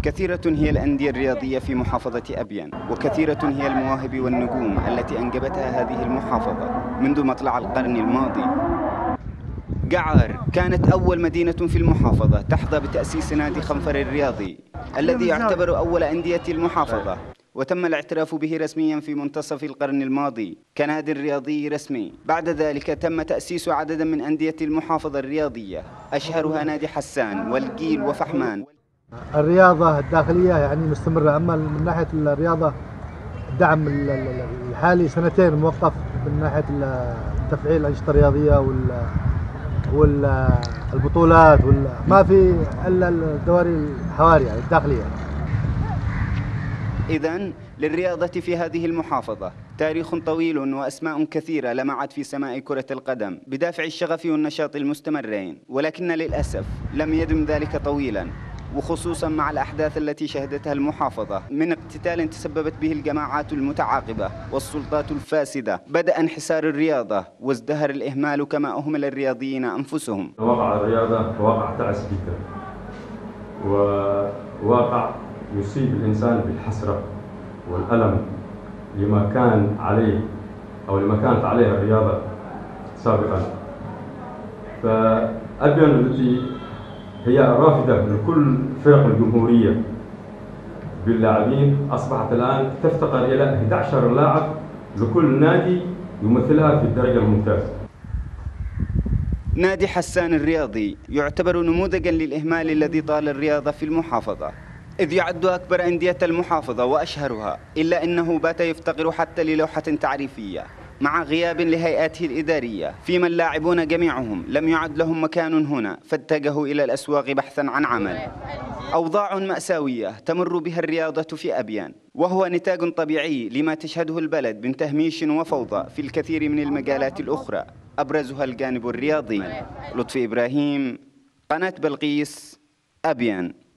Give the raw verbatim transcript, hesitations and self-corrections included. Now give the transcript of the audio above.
كثيرة هي الأندية الرياضية في محافظة أبيان، وكثيرة هي المواهب والنجوم التي أنجبتها هذه المحافظة منذ مطلع القرن الماضي. قعر كانت أول مدينة في المحافظة تحظى بتأسيس نادي خنفر الرياضي الذي يعتبر أول أندية المحافظة، وتم الاعتراف به رسميا في منتصف القرن الماضي كنادي رياضي رسمي. بعد ذلك تم تأسيس عدد من أندية المحافظة الرياضية، أشهرها نادي حسان والجيل وفحمان. الرياضة الداخلية يعني مستمرة، أما من ناحية الرياضة الدعم الحالي سنتين موقف من ناحية تفعيل الأنشطة الرياضية وال والبطولات ما في إلا الدوري الحواري يعني الداخلية. إذن للرياضة في هذه المحافظة تاريخ طويل وأسماء كثيرة لمعت في سماء كرة القدم بدافع الشغف والنشاط المستمرين، ولكن للأسف لم يدم ذلك طويلا، وخصوصا مع الأحداث التي شهدتها المحافظة من اقتتال تسببت به الجماعات المتعاقبة والسلطات الفاسدة. بدأ انحسار الرياضة وازدهر الإهمال كما أهمل الرياضيين أنفسهم. واقع الرياضة واقع تعس جدا، وواقع يصيب الإنسان بالحسرة والألم لما كان عليه أو لما كانت عليها الرياضة سابقا. فأبيان التي هي رافدة لكل فرق الجمهورية باللاعبين أصبحت الآن تفتقر إلى أحد عشر لاعب لكل نادي يمثلها في الدرجة الممتازة. نادي حسان الرياضي يعتبر نموذجا للإهمال الذي طال الرياضة في المحافظة، إذ يعد أكبر أندية المحافظة وأشهرها، إلا أنه بات يفتقر حتى للوحة تعريفية مع غياب لهيئاته الإدارية، فيما اللاعبون جميعهم لم يعد لهم مكان هنا فاتجهوا إلى الأسواق بحثا عن عمل. أوضاع مأساوية تمر بها الرياضة في أبيان، وهو نتاج طبيعي لما تشهده البلد من تهميش وفوضى في الكثير من المجالات الأخرى، أبرزها الجانب الرياضي. لطفي إبراهيم، قناة بلقيس، أبيان.